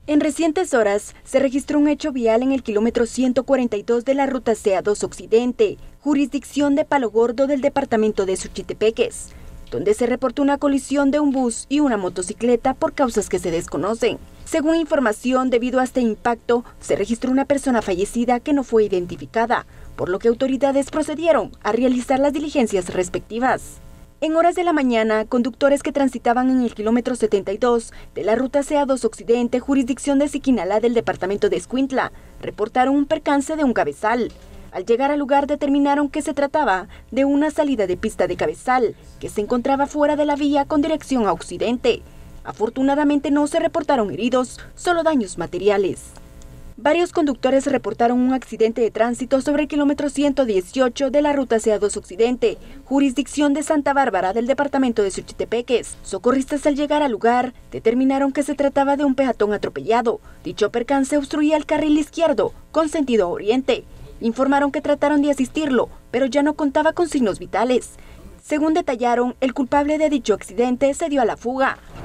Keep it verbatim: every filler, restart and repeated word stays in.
En recientes horas, se registró un hecho vial en el kilómetro ciento cuarenta y dos de la ruta C A dos Occidente, jurisdicción de Palo Gordo del departamento de Suchitepeques, donde se reportó una colisión de un bus y una motocicleta por causas que se desconocen. Según información, debido a este impacto, se registró una persona fallecida que no fue identificada, por lo que autoridades procedieron a realizar las diligencias respectivas. En horas de la mañana, conductores que transitaban en el kilómetro setenta y dos de la ruta C A dos Occidente, jurisdicción de Siquinalá del departamento de Escuintla, reportaron un percance de un cabezal. Al llegar al lugar determinaron que se trataba de una salida de pista de cabezal, que se encontraba fuera de la vía con dirección a Occidente. Afortunadamente no se reportaron heridos, solo daños materiales. Varios conductores reportaron un accidente de tránsito sobre el kilómetro ciento dieciocho de la ruta C A dos Occidente, jurisdicción de Santa Bárbara del departamento de Suchitepeques. Socorristas al llegar al lugar determinaron que se trataba de un peatón atropellado. Dicho percance obstruía el carril izquierdo con sentido a oriente. Informaron que trataron de asistirlo, pero ya no contaba con signos vitales. Según detallaron, el culpable de dicho accidente se dio a la fuga.